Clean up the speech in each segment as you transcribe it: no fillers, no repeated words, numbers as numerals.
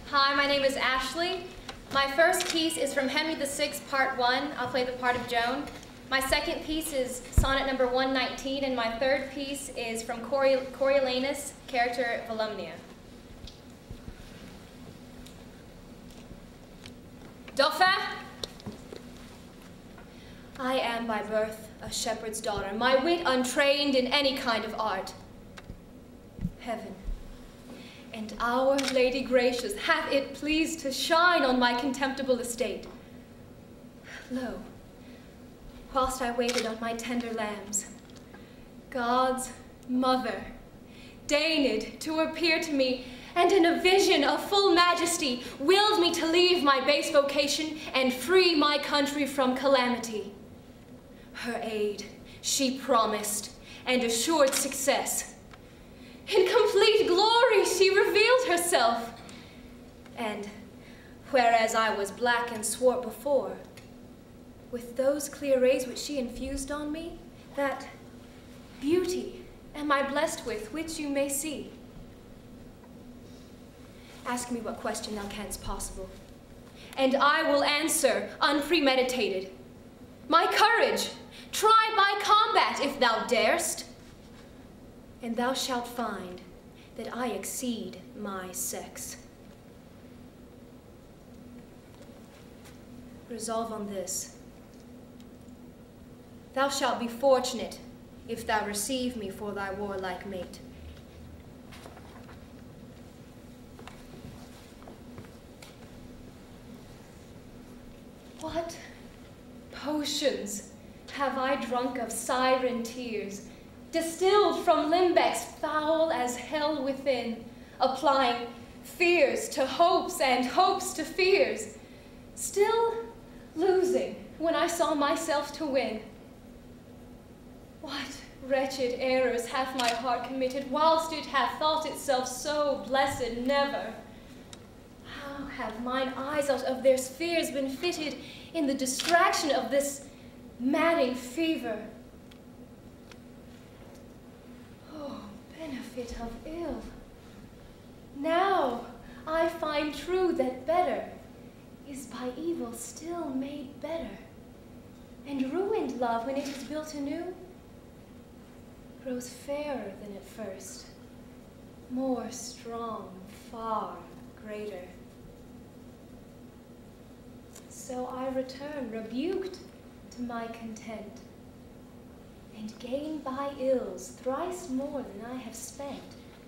Hi, my name is Ashley. My first piece is from Henry VI, Part 1. I'll play the part of Joan. My second piece is sonnet number 119, and my third piece is from Coriolanus, character Volumnia. Dauphin! I am by birth a shepherd's daughter, my wit untrained in any kind of art. Heaven and our Lady Gracious hath it pleased to shine on my contemptible estate. Lo, whilst I waited on my tender lambs, God's mother deigned to appear to me, and in a vision of full majesty willed me to leave my base vocation and free my country from calamity. Her aid she promised and assured success. In complete glory she revealed herself, and whereas I was black and swart before, with those clear rays which she infused on me, that beauty am I blessed with, which you may see. Ask me what question thou canst possible, and I will answer unpremeditated. My courage, try by combat if thou darest, and thou shalt find that I exceed my sex. Resolve on this. Thou shalt be fortunate if thou receive me for thy warlike mate. What potions have I drunk of siren tears, distilled from limbecks foul as hell within, applying fears to hopes and hopes to fears, still losing when I saw myself to win. What wretched errors hath my heart committed, whilst it hath thought itself so blessed never? How have mine eyes out of their spheres been fitted in the distraction of this madding fever? Oh, benefit of ill. Now I find true that better is by evil still made better, and ruined love, when it is built anew, grows fairer than at first, more strong, far greater. So I return rebuked to my content, and gain by ills thrice more than I have spent.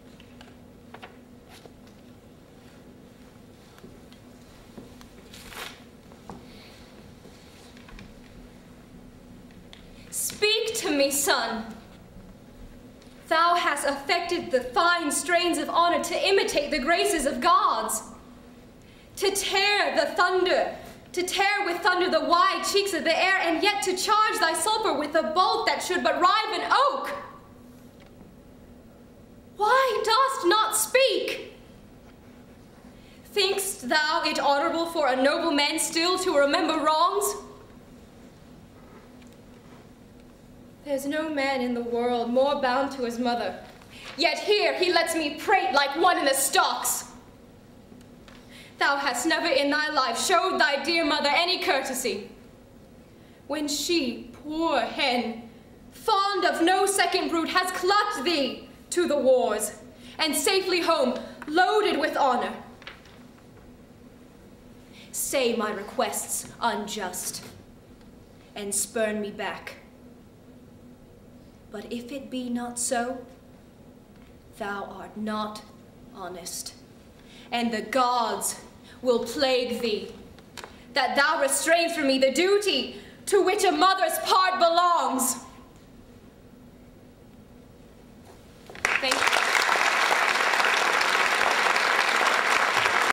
Speak to me, son. Thou hast affected the fine strains of honor to imitate the graces of gods, to tear with thunder the wide cheeks of the air, and yet to charge thy sulphur with a bolt that should but rive an oak. Why dost not speak? Think'st thou it honorable for a noble man still to remember wrongs? There's no man in the world more bound to his mother, yet here he lets me prate like one in the stocks. Thou hast never in thy life showed thy dear mother any courtesy, when she, poor hen, fond of no second brood, has clucked thee to the wars, and safely home loaded with honor. Say my requests unjust, and spurn me back. But if it be not so, thou art not honest, and the gods will plague thee, that thou restrain from me the duty to which a mother's